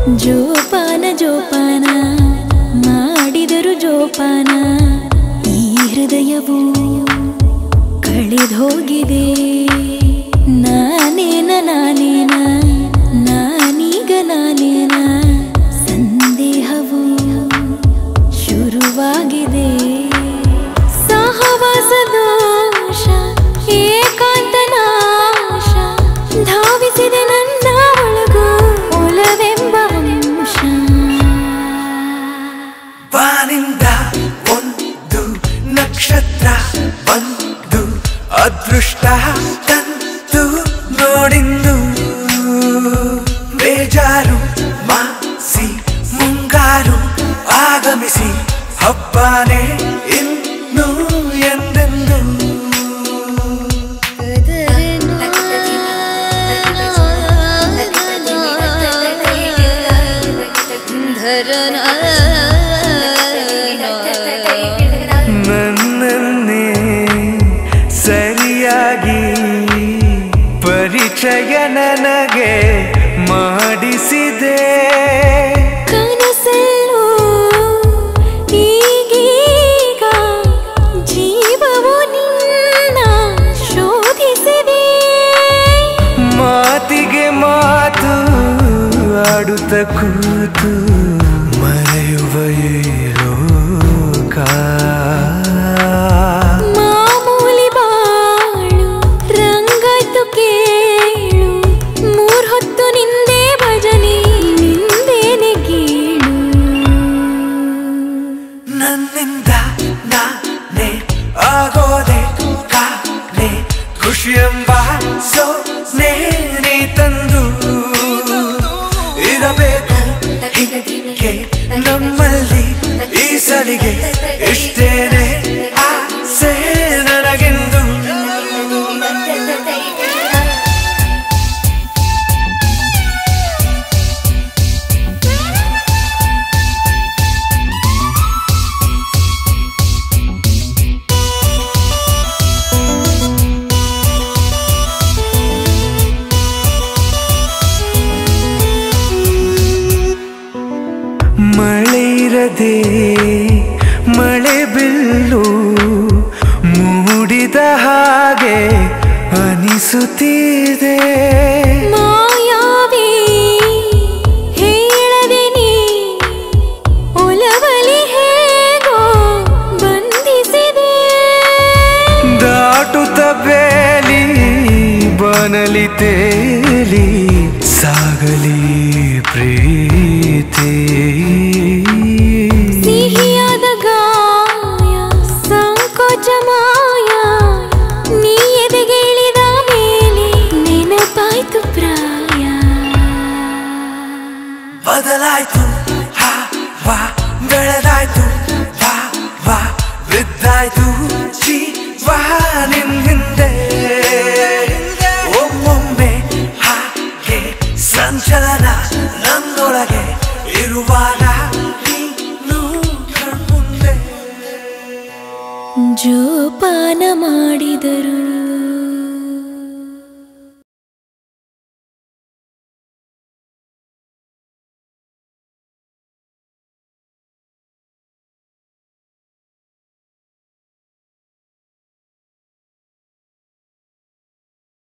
ಜೋಪಾನ ಜೋಪಾನ ಮಾಡಿದರು ಜೋಪಾನ ಈ ಹೃದಯವು ಕಳೆದೋಗಿದೆ ನಾನೇನ ನಾನೇನ ನಾನೀಗ ನಾನೇನ ಸಂದೇಹವು ಶುರುವಾಗಿದೆ ಸಹವಾಸ ದೋಷ ಏಕಾಂತ ನಾಶ ಧಾವಿಸಿದೆ ನನ್ನ ಒಳಗು ಒಲವೆಂಬ ಅಂಶ ಬಾನಿಂದ ಒಂದು ನಕ್ಷತ್ರ ಬಂದು ಅದೃಷ್ಟ ತಂತು ನೋಡಿಂದು ಬೇಜಾರು ಮಾಸಿ ಮುಂಗಾರು ಆಗಮಿಸಿ ಹಬ್ಬನೇ ಇನ್ನು ಎಂದೆಂದು ನನ್ನನ್ನೇ ಸರಿಯಾಗಿ ಪರಿಚಯ ನನಗೆ ಮಾಡಿಸಿದೆ ಕನಸಲ್ಲೂ ಈಗೀಗ ಜೀವವು ನಿನ್ನ ಶೋಧಿಸಿದೆ ಮಾತಿಗೆ ಮಾತು ಆಡುತ್ತ ಕೂತು ಮರೆಯುವ ಲೋಕ ಮಾಮೂಲಿ ಬಾಳು ರಂಗಾಯ್ತು ಕೇಳು ಮೂರ್ ಹೊತ್ತು ನಿಂದೆ ಭಜನೆ ನಿಂದೇನೆ ಗೀಳು ನನ್ನಿಂದ ನಾನೇ ಆಗೋದೆ ಕಾನೆ ಖುಷಿ ಎಂಬ ಸೋನೆ ನೀ ತಂದು ಇರಬೇಕು ಹೀಗೆ ನಮ್ಮಲ್ಲಿ ಈ ಸಲಿಗೆ ಇಷ್ಟೇನೆ ಆಸೆ ನನಗೆಂದು ಮಳೆ ಇರದೆ ಮಳೆ ಬಿಲ್ಲು ಮೂಡಿದ ಹಾಗೆ ಅನಿಸುತ್ತಿದೆ ಮಾಯಾವಿ ಹೇಳದೆ ನೀ ಒಲವಲಿ ಹೇಗೋ ಬಂಧಿಸಿದೆ ದಾಟುತ್ತ ಬೇಲಿ ಬನಲಿ ತೇಲಿ ಸಾಗಲಿ ಪ್ರೀತಿ ಸಿಹಿಯಾದ ಗಾಯ ಸಂಕೋಚ ಮಾಯ ನೀ ಎದೆಗೆ ಇಳಿದ ಮೇಲೆ ನೆನಪಾಯ್ತು ಪ್ರಾಯ ಬದಲಾಯ್ತು ವಾ ಬೆಳೆದಾಯ್ತು ವಾ ಬಿದ್ದಾಯ್ತು ಜೀವ ನಿನ್ ಹಿಂದೆ ಒಮ್ಮೊಮ್ಮೆ ಹಾಗೆ ಸಂಚಲನ ನನ್ನೊಳಗೆ ಇರುವಾಗ ನೀನು ಕಣ್ಮುಂದೆ ಜೋಪಾನ ಮಾಡಿದರು